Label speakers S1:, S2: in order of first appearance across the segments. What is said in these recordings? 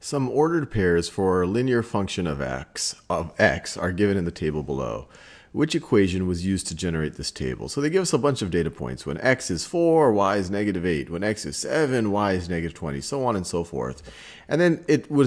S1: Some ordered pairs for a linear function of x are given in the table below. Which equation was used to generate this table? So they give us a bunch of data points. When x is 4, y is negative 8. When x is 7, y is negative 20, so on and so forth. And then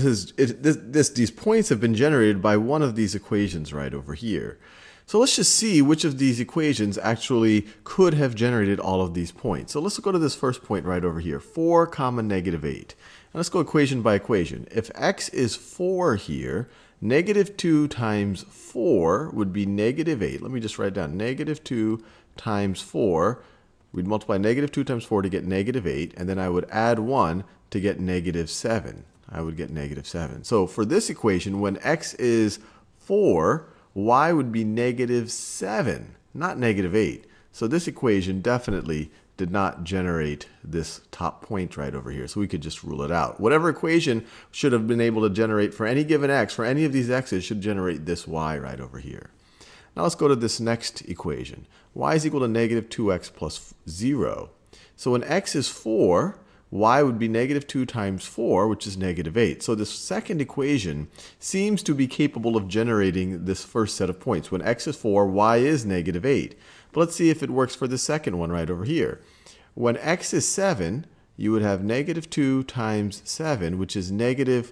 S1: these points have been generated by one of these equations right over here. So let's just see which of these equations actually could have generated all of these points. So let's go to this first point right over here, 4 comma negative 8. And let's go equation by equation. If x is 4 here, negative 2 times 4 would be negative 8. Let me just write down negative 2 times 4. We'd multiply negative 2 times 4 to get negative 8, and then I would add 1 to get negative 7. I would get negative 7. So for this equation, when x is 4, y would be negative 7, not negative 8. So this equation definitely did not generate this top point right over here. So we could just rule it out. Whatever equation should have been able to generate for any given x, for any of these x's, should generate this y right over here. Now let's go to this next equation. Y is equal to negative 2x plus 0. So when x is 4, y would be negative 2 times 4, which is negative 8. So this second equation seems to be capable of generating this first set of points. When x is 4, y is negative 8. But let's see if it works for the second one right over here. When x is 7, you would have negative 2 times 7, which is negative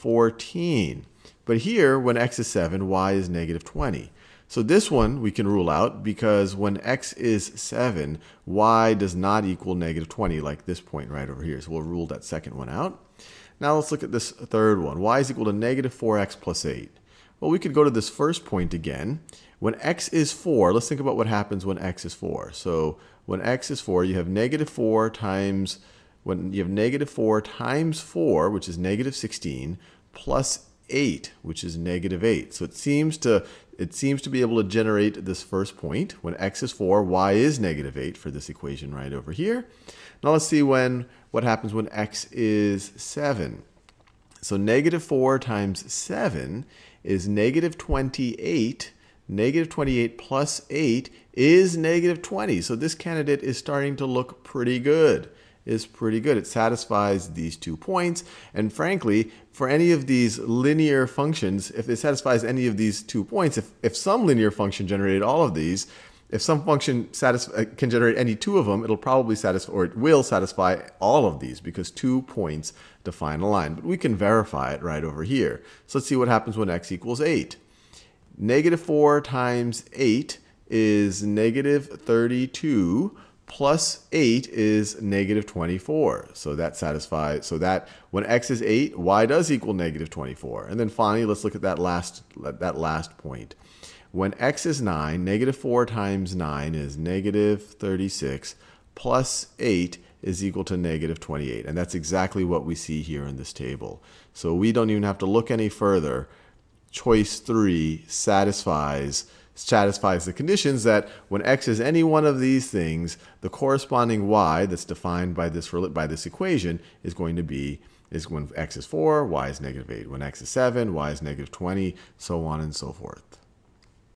S1: 14. But here, when x is 7, y is negative 20. So this one we can rule out because when x is 7, y does not equal negative 20 like this point right over here. So we'll rule that second one out. Now let's look at this third one. Y is equal to negative 4x plus 8. Well, we could go to this first point again. When x is 4, let's think about what happens when x is 4. So when x is 4, you have negative 4 times, when you have negative 4 times 4, which is negative 16, plus 8, which is negative 8. So it seems to be able to generate this first point. When x is 4, y is negative 8 for this equation right over here. Now let's see what happens when x is 7. So negative 4 times 7 is negative 28. Negative 28 plus 8 is negative 20. So this candidate is starting to look pretty good. It satisfies these 2 points. And frankly, for any of these linear functions, if it satisfies any of these 2 points, if some linear function generated all of these, if some function can generate any 2 of them, it'll probably satisfy, or it will satisfy all of these because 2 points define a line. But we can verify it right over here. So let's see what happens when x equals 8. Negative 4 times 8 is negative 32. Plus 8 is negative 24. So that satisfies, so that when x is 8, y does equal negative 24. And then finally, let's look at that last point. When x is 9, negative 4 times 9 is negative 36, plus 8 is equal to negative 28. And that's exactly what we see here in this table. So we don't even have to look any further. Choice 3 satisfies the conditions that when x is any one of these things, the corresponding y that's defined by this equation is going to be when x is 4, y is negative 8. When x is 7, y is negative 20, so on and so forth.